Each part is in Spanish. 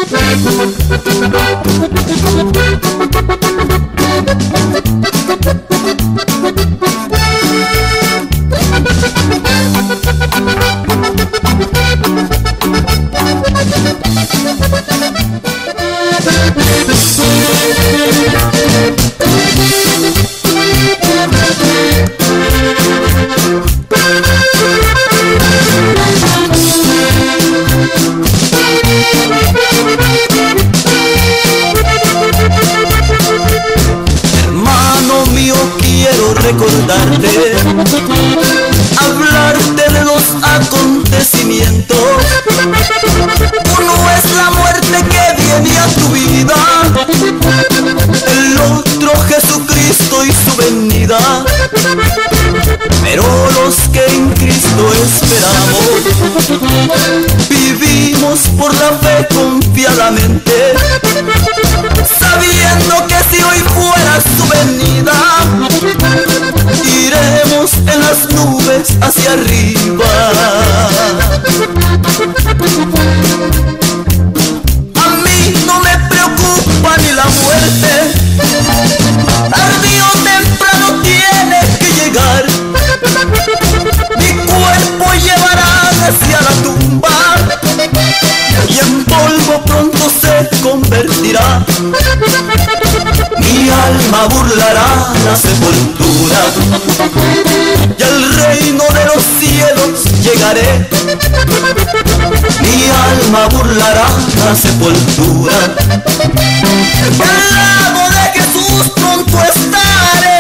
Hermano mío, quiero recordarte, hablarte de los acontecimientos. Uno es la muerte que viene a tu vida, el otro Jesucristo y su venida. Pero los que en Cristo esperamos, vivimos por la fe confiadamente, sabiendo que si hoy fuera su venida, iremos en las nubes hacia arriba. A mí no me preocupa ni la muerte, tarde o temprano tiene que llegar. Mi cuerpo llevarán hacia la tumba y en polvo pronto se convertirá. Mi alma burlará la sepultura y al reino de los cielos llegaré. Mi alma burlará la sepultura y al lado de Jesús pronto estaré.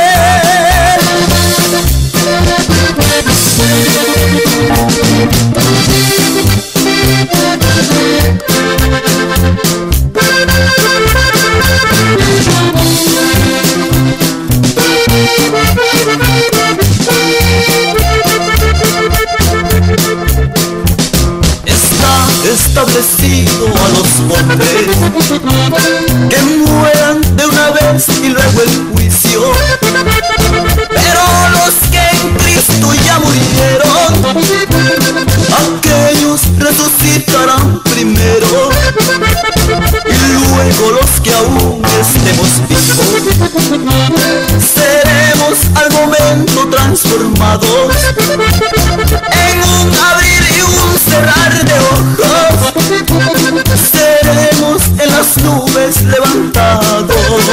Establecido a los hombres que mueran de una vez y luego el juicio. Pero los que en Cristo ya murieron, aquellos resucitarán primero, y luego los que aún estemos vivos seremos al momento transformados en un abrir y un cerrar de ojos. Seremos en las nubes levantados.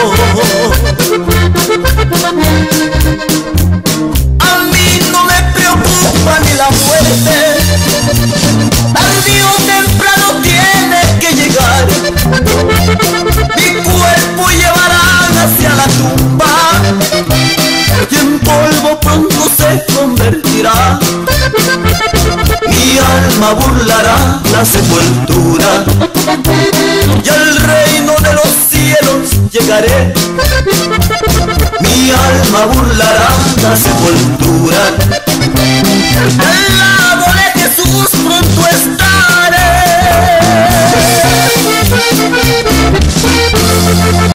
A mí no me preocupa ni la muerte, tarde o temprano tiene que llegar. Mi cuerpo llevarán hacia la tumba y en polvo pronto se convertirá. Mi alma burlará la sepultura y al reino de los cielos llegaré. Mi alma burlará la sepultura.